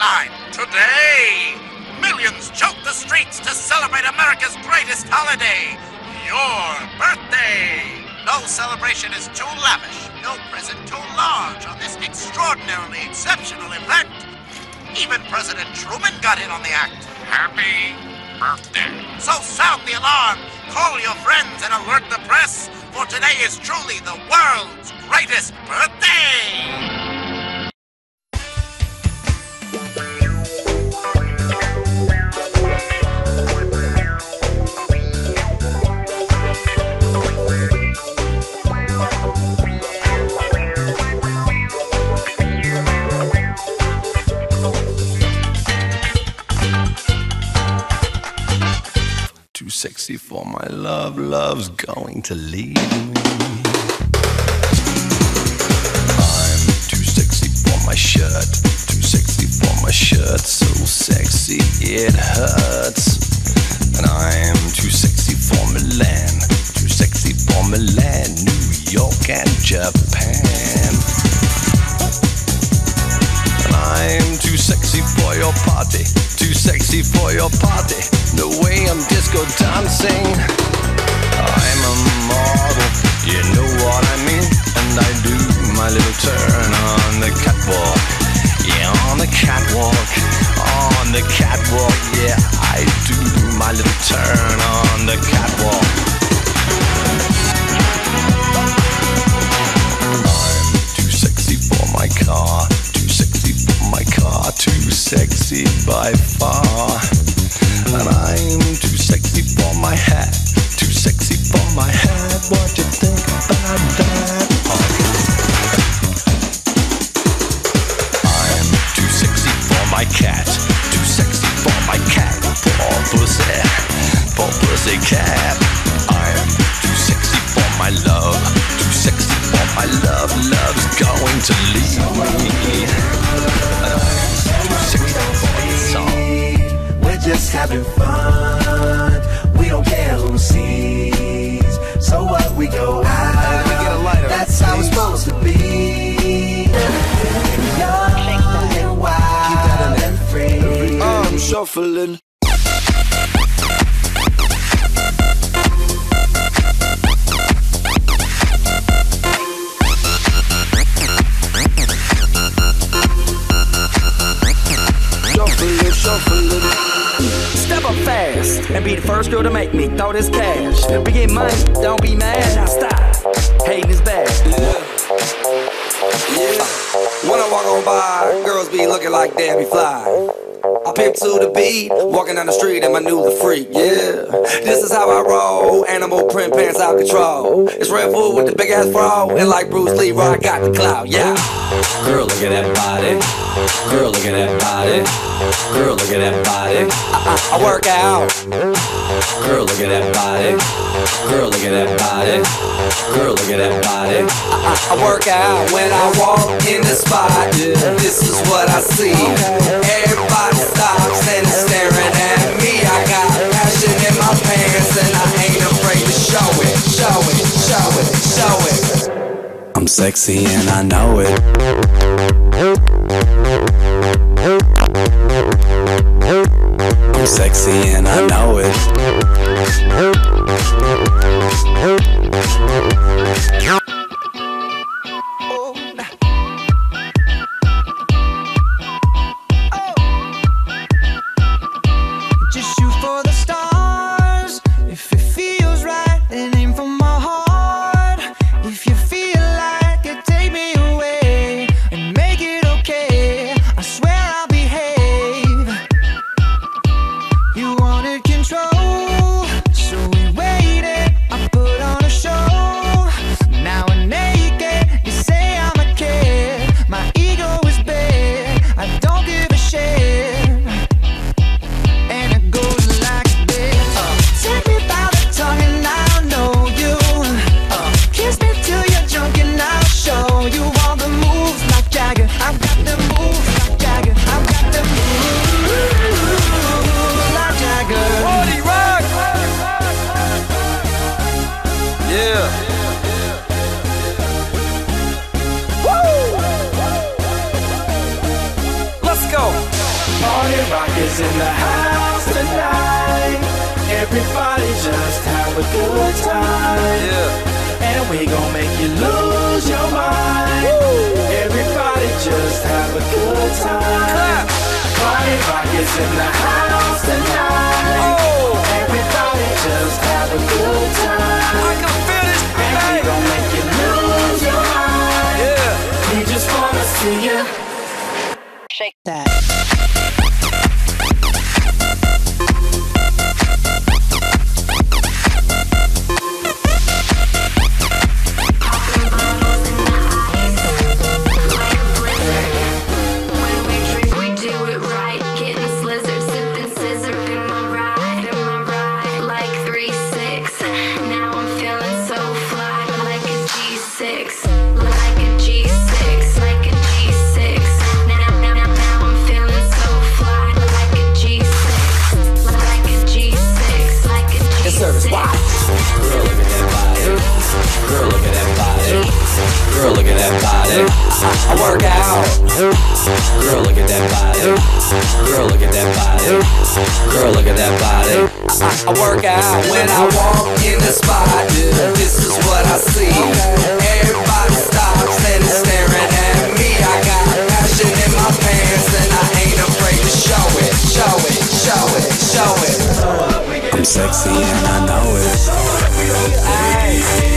time. Today, millions choke the streets to celebrate America's greatest holiday, your birthday. No celebration is too lavish, no present too large on this extraordinarily exceptional event. Even President Truman got in on the act. Happy birthday. So sound the alarm, call your friends, and alert the press, for today is truly the world's greatest birthday. 260 for my love, love's going to leave me. I'm too sexy for my shirt, too sexy for my shirt, so sexy it hurts. And I'm too sexy for Milan, too sexy for Milan, New York and Japan. And I'm too sexy for your party, too sexy for your party. The way I'm disco dancing, I'm a model, you know what I mean. And I do my little turn on the catwalk, yeah, on the catwalk, on the catwalk, yeah, I do my little turn on the catwalk. I'm too sexy for my car, too sexy for my car, too sexy by far. And I'm too sexy for my hat, too sexy for my hat. What you think about that? I'm too sexy for my cat, too sexy for my cat. Poor pussy cat. I'm too sexy for my love, too sexy for my love. Love's going to leave me. I'm too sexy for the song. Just having fun, we don't care who sees. So what, we go out, that's how it's supposed to be. Young and wild and free. I'm shuffling. Shuffling. Step up fast and be the first girl to make me throw this cash. We get money, don't be mad, now stop. Hating is bad. Yeah. When I walk on by, girls be looking like Debbie Fly. I pimp to the beat, walking down the street and my new the freak, yeah. This is how I roll, animal print pants out control. It's Red Bull with the big ass bra, and like Bruce Lee, I got the clout, yeah. Girl, look at that body. Girl, look at that body. Girl, look at that body. I work out. Girl, look at that body. Girl, look at that body. Girl, look at that body. I work out when I walk in the spot. This is what I see. Everybody stops and is staring at me. I got passion in my pants and I ain't afraid to show it. Show it, show it, show it. I'm sexy and I know it. I'm sexy and I know it. Just shoot for the stars. If it feels right, then aim for my heart. If you feel like it, take me away and make it okay. Party rock is in the house tonight. Everybody just have a good time. Yeah. And we gon' make you lose your mind. Woo. Everybody just have a good time. Party rock is in the house tonight. Oh. Everybody just have a good time. I can feel this, and we gon' make you lose your mind. Yeah. We just wanna see you shake that. Girl, look at that body. I work out. Girl, look at that body. Girl, look at that body. Girl, look at that body. I work out when I walk in the spot. This is what I see. Everybody stops and is staring at me. I got passion in my pants and I ain't afraid to show it. Show it, show it, show it. I'm sexy and I know it.